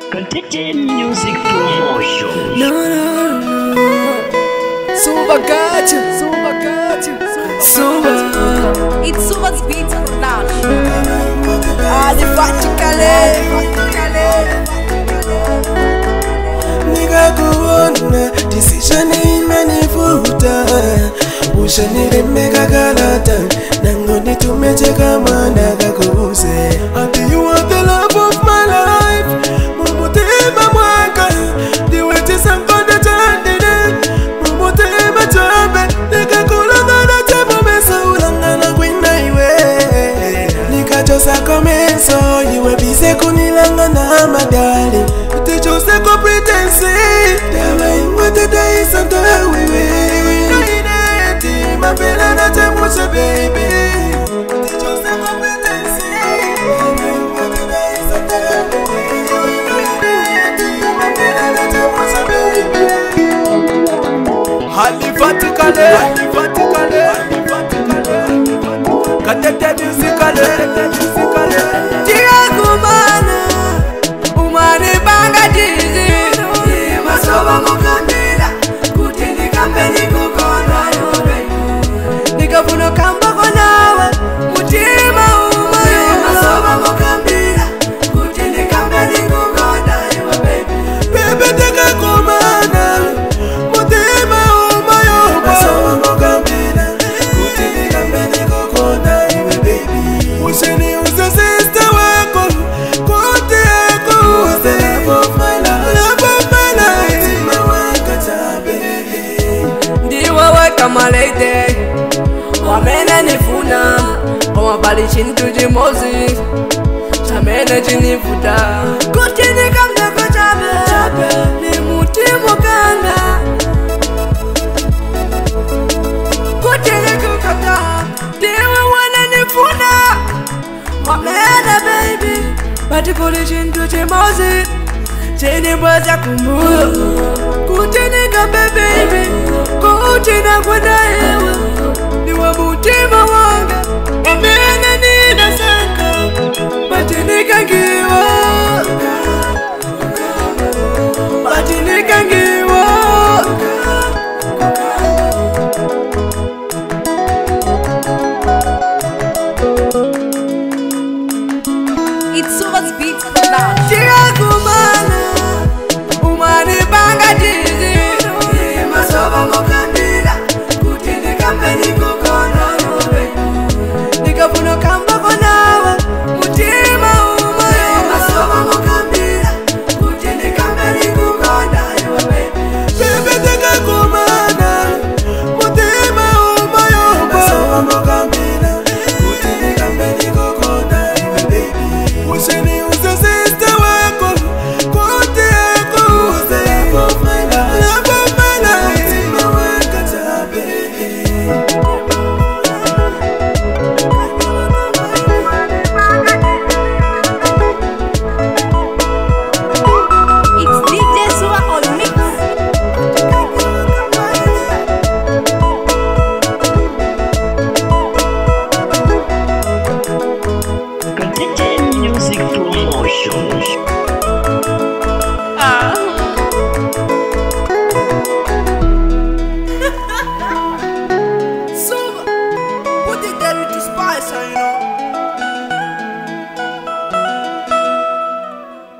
Contagion Music Promotion. No. Suba Katia. It's Suba's beat production. The Vaticale. Nigga kuona decision imenivuta. Ushanire mega galata. Nangoni tumecheka mana kakubuse. Ati you are the love of my life. Mumutema mwaka. Diweti sankonde chandine. Mumutema chambe. Nika kulangana temo mesa ulangana kwina iwe. Nika chosa komenso. Iwe bise kunilangana madali. Uti chose ko pretense. Dawa ingwete daisa ndawiwe. Mapela na temusha baby. Uti chose ko pretense. Halifatikale Katete musicale Tia kumana umani banga jizi Masoba mukandila Kutini kampeni kukona yobe Nikafuno kamba konawe mutima umayo Masoba mukandila Kutini kampeni kukona yobe Bebe teka kumana Mutima umayo Masoba mukandila Kutini kampeni kukona yobe baby Usheni uze sister wako Kote yako Uze love of my life Love of my life Tima waka tabe Ndiwe weka malete Wamene nifuna Wamabali chintu jimozi Chamene chinifuta Kutini kamdeko chabe Ni mutimu kanda Kutini kukata Ndiwe wane nifuna Wamene baby Batikuli chintu jimozi Chini mwaza kumbuyo Kutini kambe baby Kutini kwenda ewe Niwe mutima wanga Wamene nina saka Batinika kiwa